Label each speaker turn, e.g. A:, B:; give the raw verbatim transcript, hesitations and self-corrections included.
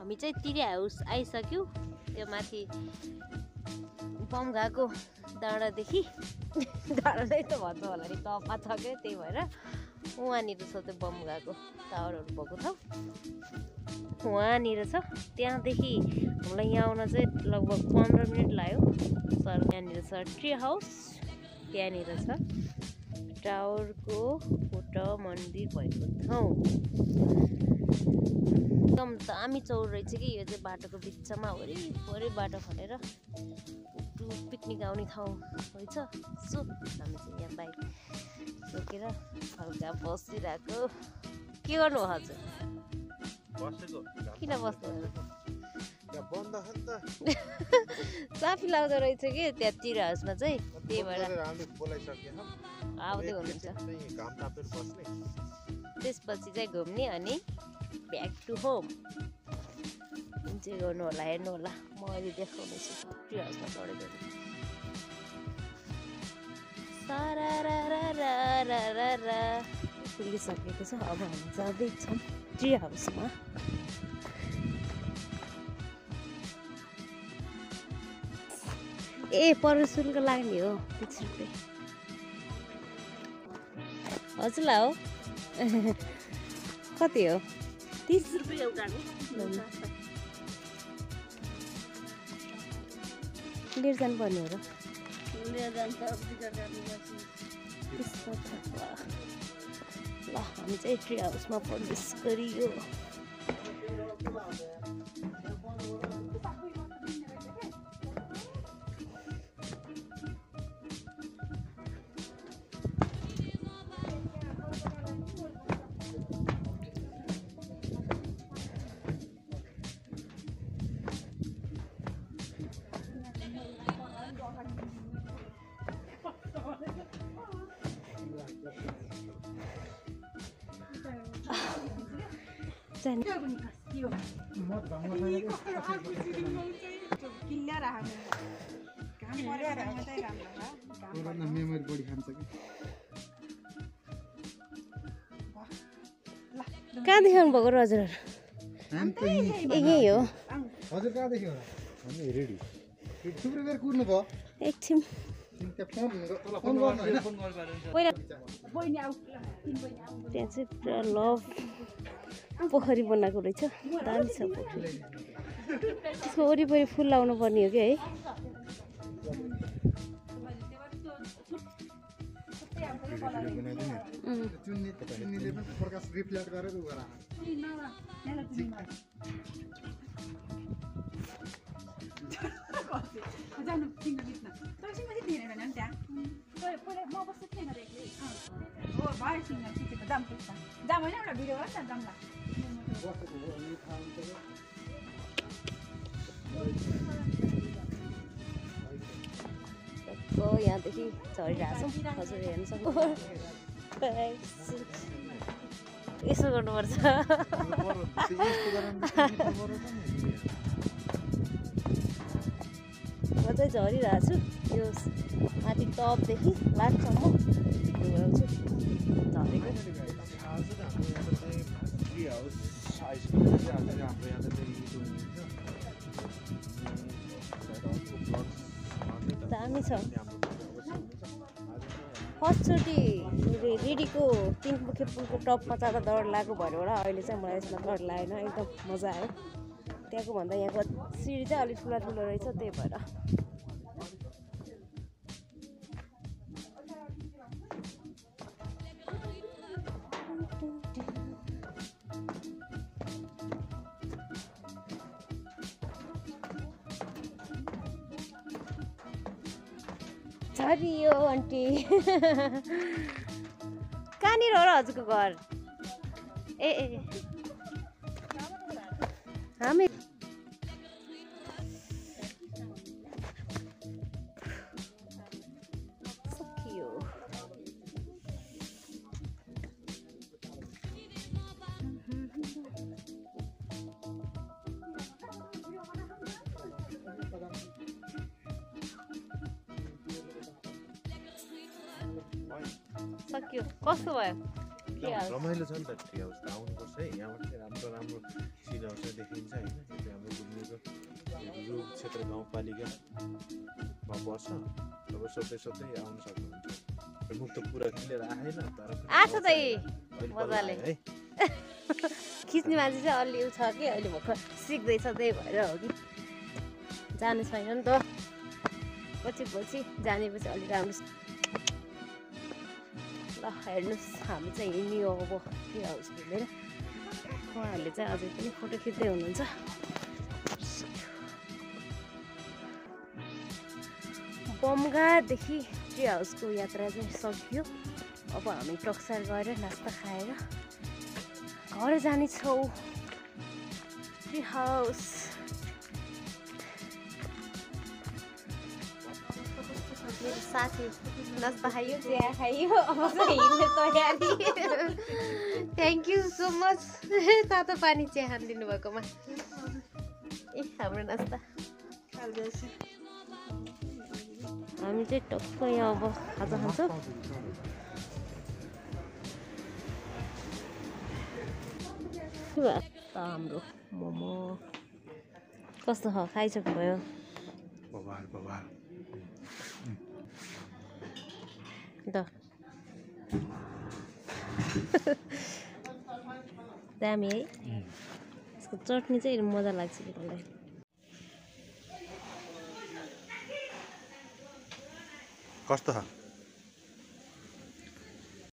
A: हामी चाहिँ tree house आइसक्यो। त्यो माथि बमघाको डाँडादेखि डाँडा नै त भन्छ होला नि टपमा छ क्या, त्यही भएर उहाँनिर छ त्यो बमघाको टावरहरू भएको ठाउँ उहाँनिर छ। त्यहाँदेखि हामीलाई यहाँ आउन चाहिँ लगभग पन्ध्र मिनट लाग्यो। सर यहाँनिर छ ट्री हाउस, त्यहाँनिर छ टावरको फोटो मन्दिर भएको ठाउँ। एकदम दामी चौर रहेछ कि यो चाहिँ। बाटोको बिचमा वरिपरि बाटो खनेर पिकनिक आउने ठाउँ रहेछ। सो हामी चाहिँ यहाँ बाइक रोकेर हल्का बसिरहेको। के गर्नु हो हजुर? किन बस्नु? साफी लाग्दो रहेछ कि त्यहाँ ट्री हाउसमा चाहिँ, त्यही भएर आउँदै हुनुहुन्छ। त्यसपछि चाहिँ घुम्ने अनि ब्याक टु होम। कुन चाहिँ गर्नु होला हेर्नु होला, म अहिले देखाउने छु ट्री हाउसमा चढेको। सारा पुगिसकेको छ। अब हामी जाँदैछौँ ट्री हाउसमा। ए पर शुल्क लाग्ने हो तिस रुपियाँ हजुरलाई हो। कति हो? तिस रुपियाँ एउटा लिएर जानुपर्ने हो र? ल हामी चाहिँ ट्री हाउसमा प्रवेश गरियो। कहाँ देखाउनु भएको र हजुर? यही हो हजुर। कहाँ देख्यो? रेडी थुप्रो बेर कुर्नु भयो एकछिन। त्यहाँ चाहिँ पुरा लभ पोखरी बनाएको रहेछ। दामी छ पोखरी। त्यसको वरिपरि फुल लाउनु पर्ने हो कि है? यहाँदेखि झरिरहेको छौँ हजुर, हेर्नु सक्नु। यसो गर्नुपर्छ। म चाहिँ झरिरहेको छु यो माथि टपदेखि लास्टसम्म घुमाउँछु झरेको। दामी छ। फर्स्टचोटि रेडीको तिन मुखे पुलको टपमा जाँदा डर लागेको भयो होला। अहिले चाहिँ मलाई यसमा डर लागेन, एकदम मजा आयो। त्यहाँको भन्दा यहाँको सिँढी चाहिँ अलिक ठुला ठुलो रहेछ, त्यही भएर। झरियो आन्टी। कहाँनिर हो र हजुरको घर? ए ए हामी सकियो। सक्यो। कस्तो भयो?
B: रमाइलो छ नि त ट्री हाउस, आउनुपर्छ है। यहाँबाट चाहिँ राम्रो राम्रो सिनहरू चाहिँ देखिन्छ होइन। रुरु क्षेत्र गाउँपालिकामा पर्छ। अब सोध्दै सोध्दै आउन सक्नुहुन्छ। मुख त पुरा क्लियर आएन तर
A: आछ त
B: अहिले
A: मजाले
B: है
A: खिच्ने मान्छे चाहिँ अलि उ छ कि अहिले भर्खर सिक्दैछ त्यही भएर हो कि जानु छैन नि त पछि पछि जानेपछि अलिक राम्रो ल हेर्नुहोस् हामी चाहिँ हिँड्यो अब के हाउस हेरेर उहाँहरूले चाहिँ अझै पनि फोटो खिच्दै हुनुहुन्छ। बमगादेखि ट्री हाउसको यात्रा चाहिँ सकियो। अब हामी टक्सार गएर नास्ता खाएर घर जानेछौँ। ट्री हाउस मेरो साथी नास्ता खायो चिया खायो अब चाहिँ हिँड्ने तयारी। थ्याङ्क यू सो मच तातो पानी चिया खानिदिनु भएकोमा। ए हाम्रो नास्ता हामी चाहिँ टक्क यहाँ अब खाजा खान्छौँ। हाम्रो मोमो कस्तो छ खाइसक्नुभयो?
B: बवाल बवाल
A: द दामी है यसको चटनी चाहिँ मजा लाग्छ कि मलाई।
B: कस्तो छ?